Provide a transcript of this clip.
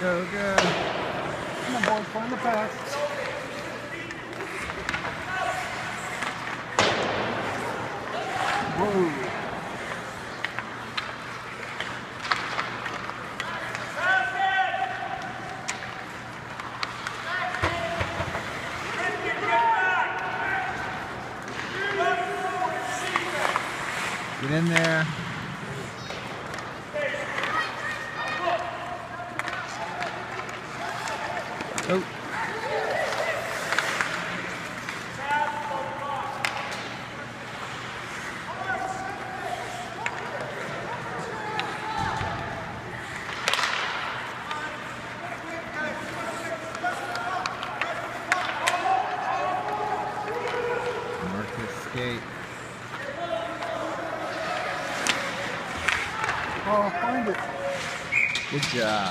Go, go. Come on, boys, find the pass. Whoa. Get in there. Oh. Marcus skate. Oh, find it. Good job.